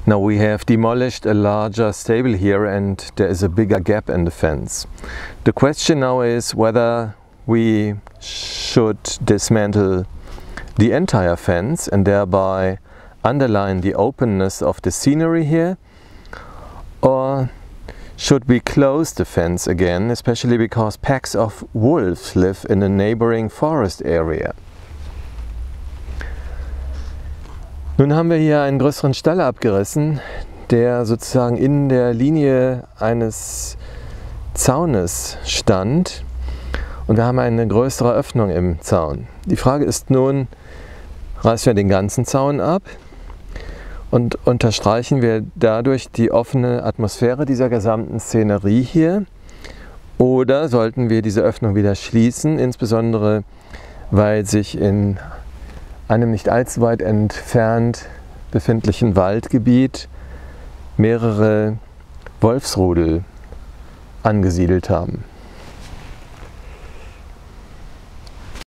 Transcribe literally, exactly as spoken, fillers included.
Now we have demolished a larger stable here and there is a bigger gap in the fence. The question now is whether we should dismantle the entire fence and thereby underline the openness of the scenery here, or should we close the fence again, especially because packs of wolves live in a neighboring forest area. Nun haben wir hier einen größeren Stall abgerissen, der sozusagen in der Linie eines Zaunes stand, und wir haben eine größere Öffnung im Zaun. Die Frage ist nun, reißen wir den ganzen Zaun ab und unterstreichen wir dadurch die offene Atmosphäre dieser gesamten Szenerie hier, oder sollten wir diese Öffnung wieder schließen, insbesondere weil sich in einem nicht allzu weit entfernt befindlichen Waldgebiet mehrere Wolfsrudel angesiedelt haben.